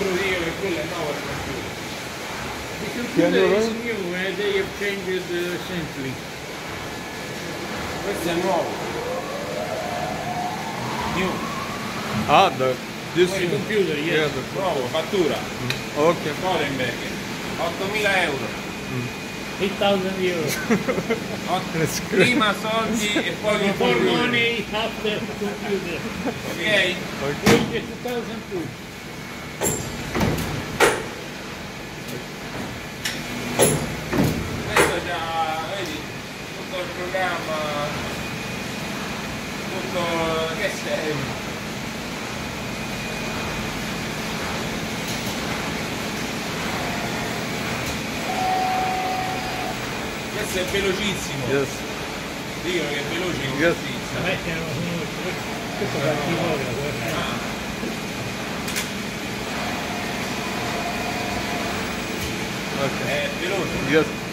dico che quello è nuovo il computer. The computer is new, they have changed it recently. Questo è nuovo. New. Ah, this The computer, yes. Nuovo, fattura. Okay. Korenberg. 8.000 euro. 8,000 euros. Prima soldi e poi il Before computer. money, after computer. Ok? Okay. 2002. Questo già, vedi, tutto il programma, tutto, che sei? Questo è velocissimo. Yes. Dicono che è veloce come Yes. pizza. Questo fa guarda. Okay. È veloce. Yes.